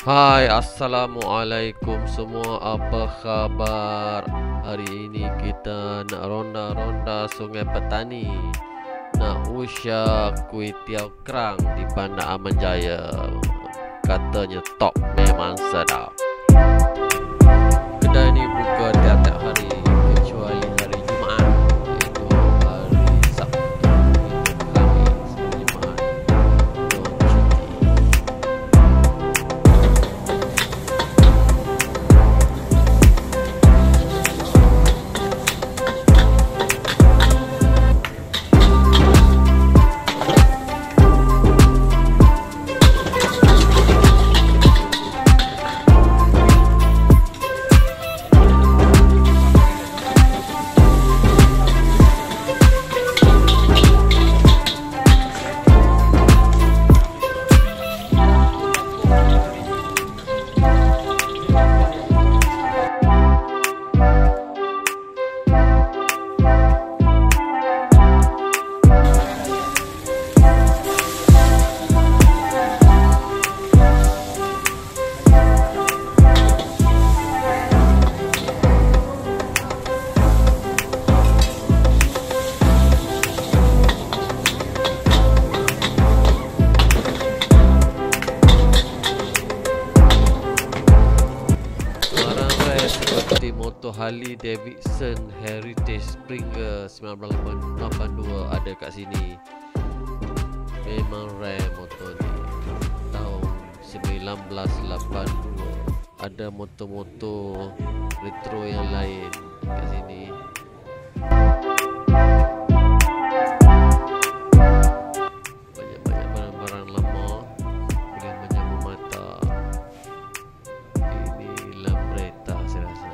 Hai, Assalamualaikum semua, apa khabar? Hari ini kita nak ronda-ronda Sungai Petani, nak usyak kuih tiaw kerang di Bandar Aman Jaya. Katanya top, memang sedap. Kedai ni buka tiap-tiap hari kecuali hari Jumaat, iaitu hari Sabtu hingga Khamis. Jumaat non cuti. Seperti motor Harley Davidson Heritage Springer 1982 ada kat sini. Memang rare motor ni. Tahun 1982 ada motor-motor retro yang lain kat sini. Banyak-banyak barang-barang lama boleh menjamu mata. Inilah kereta saya rasa.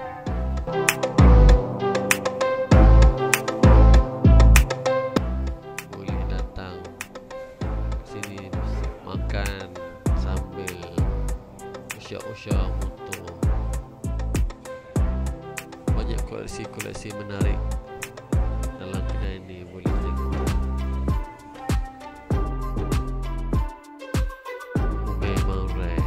Boleh datang sini makan sambil usyak-usyak motor. Banyak koleksi-koleksi menarik dalam kedai ini, boleh tengok. Memang rare.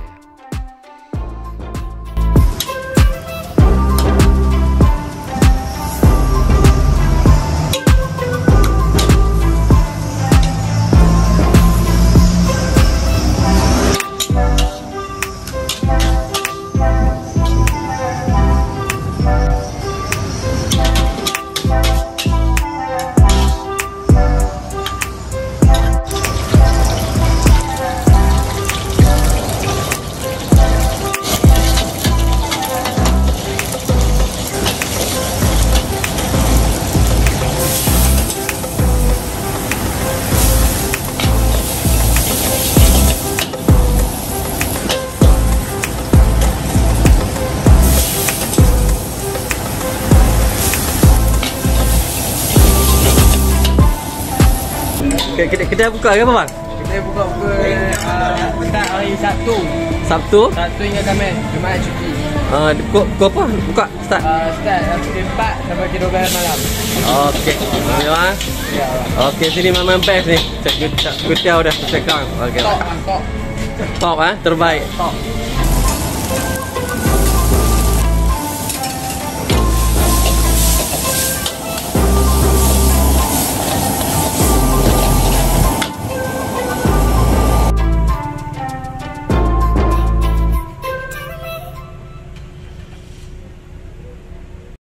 Kedai buka ke apa bang? Kita buka start hari Sabtu. Sabtu? Sabtu hingga Khamis. Jumaat cuti. Kau apa? Buka start? Start pukul 4 sampai ke 12 malam. Okey. Memang. Ya. Okey, sini memang best ni. Cek kuih tiaw dah selesai kerang. Okey. Top. Top terbaik. Top.